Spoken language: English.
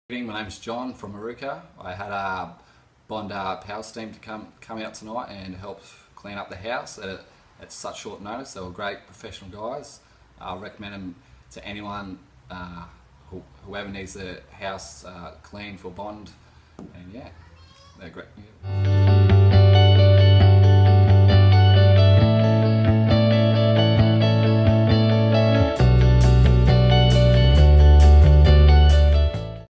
Good evening, my name's John from Moorooka. I had a Bond power team to come out tonight and help clean up the house at such short notice. They were great professional guys. I recommend them to anyone, whoever needs their house clean for Bond. And yeah, they're great. Yeah.